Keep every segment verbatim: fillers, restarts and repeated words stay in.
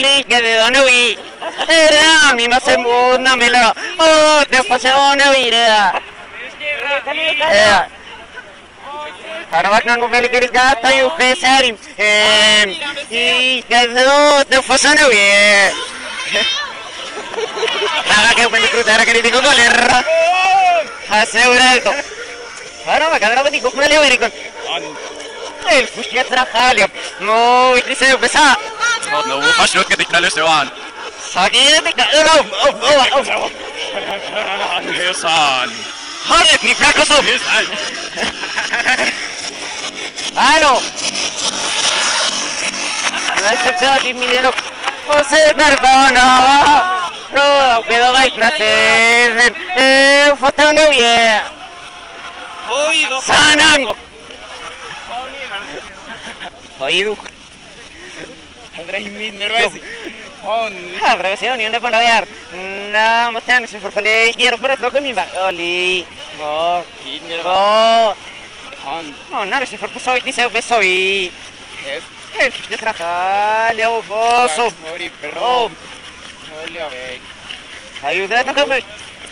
Oli che devono vi era mi ma se mona me la oh te facevano vire eh Harvard non veli che risgatta io che seri eh i che te facevano vire Raga che quelli crudere che dico goler assegurato Ahora me quedará de con el Ibérico. El fusil trajalio. No, y se empezó. No, no, fast look at the colors they want. Saque de calor. Oh, oh, oh. Here's on. Joder, mi flaco son. Aló. No es el peor de mi dinero. José Carbona. No, pero vais a hacer. Eh, fotando bien. Sanango. Oído. Andrei min nervös. On. Ah, pero se unión de pantallar. No, me están se forfale. Quiero por eso que mi va. Oli. Oh, oh. On. No, no, se forfale soy, dice que soy. Es. Es de trabajar, Leo Boso. Mori, perro. Olha, véi. Ayuda, no que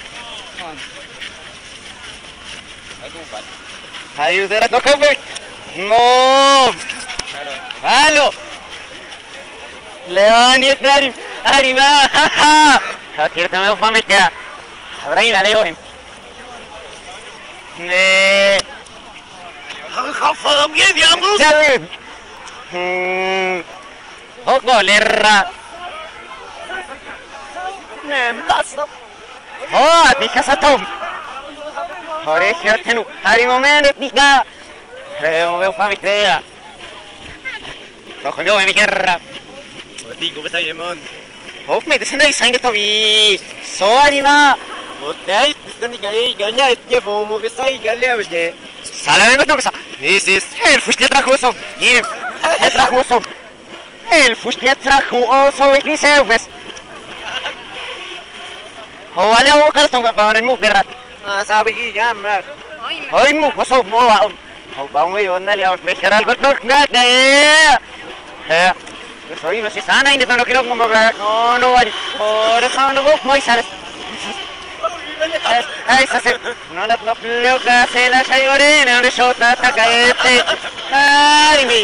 Ayuda, no que No. Aló. León y Karim. Arriba. Aquí está mi familia. Ahora ir a León. Eh. Haffa bien, digamos. ¿Sabes? Hmm. Oh, golerra. Nem passa. Oh, tika sa tom. Hore shirtenu. Hari moment tika. Creo que familia. Rojo yo mi guerra. Digo, vet jag man. Hopp med det sen är sänget av vi. Så arriba. Och det ska ni gay, ganya ett på mo que sai galera de. Sala no toca. This is el fuste trajo eso. Y el trajo eso. El fuste trajo eso y se ves. هو انا هو كرتون بقى مو برات Sabi jammer. هاي مو وصو مو هو باوي قلنا لي بشرا البطل نات ها soy no si sana y no lo quiero como no no vale por eso no voy muy sales ay se no la no lo que hace la señorina no le sota ataca este ay mi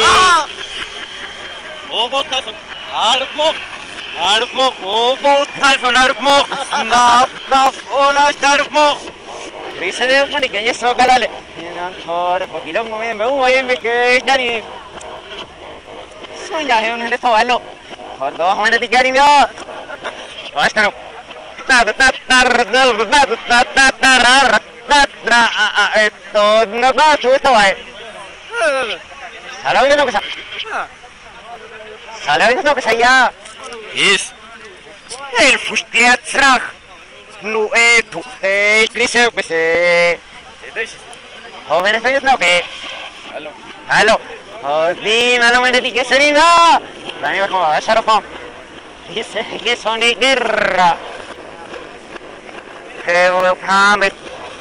O botas. Armo. Armo o botas con armo no no hola armo dice de un que ya so calale no por poquito me me voy a me que ya ni soy ya un de todo por dos me de cariño basta no ta ta ta ta ta ta esto no va a subir esto va sale hoy no que sale hoy no que se ya Yes. el fustiatrach no esto el liceo que se jóvenes ellos no que Aló. aló dime no me dediques a nada dame como a Sharofón dice que son de guerra que voy a cambiar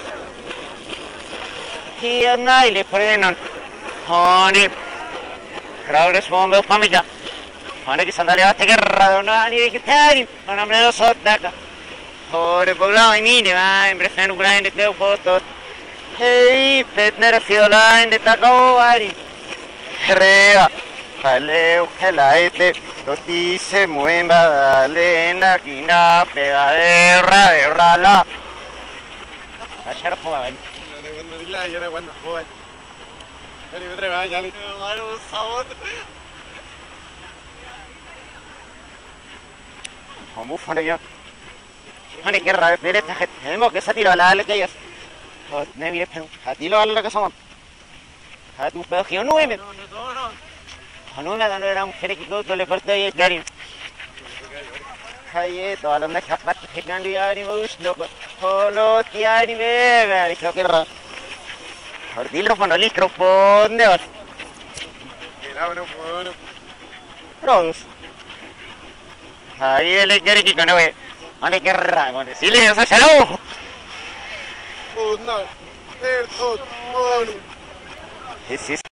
y a nadie le frenan honey creo que es bomba familia honey que sandalía a guerra no hay que estar no me lo sotaca por el poblado y mire va en presente un gran de fotos hey petner fiola en de tacoari Rea, jaleo, jalaete, lo dice muy magdalena, quina, pegadera, de rala. Ayer joven. La era cuando joven. Pero me trae ya le malo sabor. Como fue yo. Hani que raro, pero esta gente, tenemos que se tiró a la ale que ellos. No mire, pero a ti lo vale lo que somos. A tu pedo que yo no me. No, no, no. A no nada no era un jere que todo le corté y el cariño. Ay, todas las mesas patas que no le ari mus no solo ti ari bebe, dijo que raro. Ordilo con el micrófono. Era bueno, bueno. Pronto. Ahí el cariño que no ve. Vale que raro, decirle eso ya no. Oh, no. Perdón. Oh, no. Sí, sí.